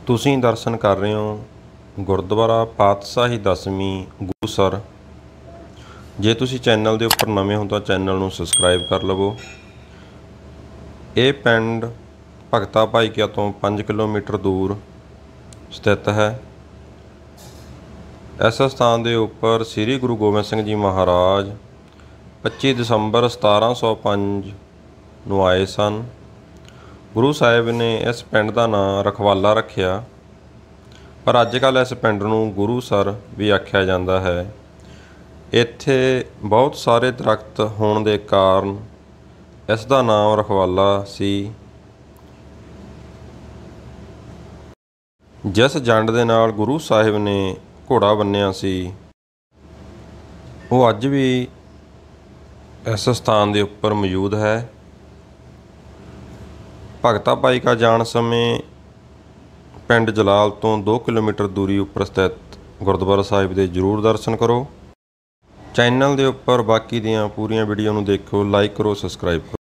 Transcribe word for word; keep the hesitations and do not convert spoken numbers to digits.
ਤੁਸੀਂ ਦਰਸ਼ਨ ਕਰ ਰਹੇ ਹੋ ਗੁਰਦੁਆਰਾ ਪਾਤਸ਼ਾਹੀ ਦਸਵੀਂ ਗੁਰੂਸਰ। ਜੇ ਤੁਸੀਂ ਚੈਨਲ ਦੇ ਉੱਪਰ ਨਵੇਂ ਹੋ ਤਾਂ ਚੈਨਲ ਨੂੰ ਸਬਸਕ੍ਰਾਈਬ ਕਰ ਲਵੋ। ਇਹ ਪਿੰਡ ਭਗਤਾ ਭਾਈਕਿਆ ਤੋਂ ਪੰਜ ਕਿਲੋਮੀਟਰ ਦੂਰ ਸਥਿਤ ਹੈ। ਇਸ ਸਥਾਨ ਦੇ ਉੱਪਰ ਸ੍ਰੀ ਗੁਰੂ ਗੋਬਿੰਦ ਸਿੰਘ ਜੀ ਮਹਾਰਾਜ ਪੱਚੀ ਦਸੰਬਰ ਸਤਾਰਾਂ ਸੌ ਪੰਜ ਨੂੰ ਆਏ ਸਨ। ਗੁਰੂ ਸਾਹਿਬ ਨੇ ਇਸ ਪਿੰਡ ਦਾ ਨਾਂ ਰਖਵਾਲਾ ਰੱਖਿਆ, ਪਰ ਅੱਜ ਕੱਲ੍ਹ ਇਸ ਪਿੰਡ ਨੂੰ ਗੁਰੂਸਰ ਵੀ ਆਖਿਆ ਜਾਂਦਾ ਹੈ। ਇੱਥੇ ਬਹੁਤ ਸਾਰੇ ਦਰਖਤ ਹੋਣ ਦੇ ਕਾਰਨ ਇਸ ਦਾ ਨਾਮ ਰਖਵਾਲਾ ਸੀ। ਜਿਸ ਜੰਡ ਦੇ ਨਾਲ ਗੁਰੂ ਸਾਹਿਬ ਨੇ ਘੋੜਾ ਬੰਨਿਆ ਸੀ, ਉਹ ਅੱਜ ਵੀ ਇਸ ਸਥਾਨ ਦੇ ਉੱਪਰ ਮੌਜੂਦ ਹੈ। ਭਗਤਾ ਭਾਈਕਾ ਜਾਣ ਸਮੇਂ ਪਿੰਡ ਜਲਾਲ ਤੋਂ ਦੋ ਕਿਲੋਮੀਟਰ ਦੂਰੀ ਉੱਪਰ ਸਥਿਤ ਗੁਰਦੁਆਰਾ ਸਾਹਿਬ ਦੇ ਜ਼ਰੂਰ ਦਰਸ਼ਨ ਕਰੋ। ਚੈਨਲ ਦੇ ਉੱਪਰ ਬਾਕੀ ਦੀਆਂ ਪੂਰੀਆਂ ਵੀਡੀਓ ਨੂੰ ਦੇਖੋ, ਲਾਈਕ ਕਰੋ, ਸਬਸਕ੍ਰਾਈਬ ਕਰੋ।